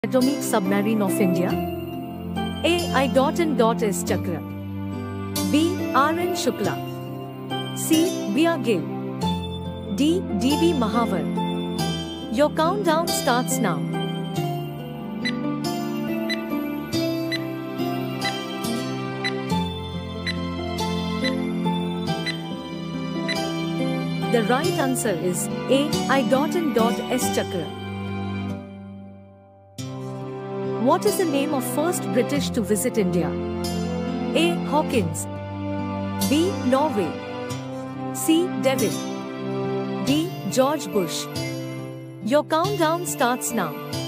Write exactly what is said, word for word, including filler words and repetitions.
Atomic submarine of India? A. I N S Chakra. B. R N Shukla. C. B R Gill. D. D B Mahavar. Your countdown starts now. The right answer is A. I N S Chakra. What is the name of first British to visit India? A. Hawkins. B. Norway. C. Devon. D. George Bush. Your countdown starts now.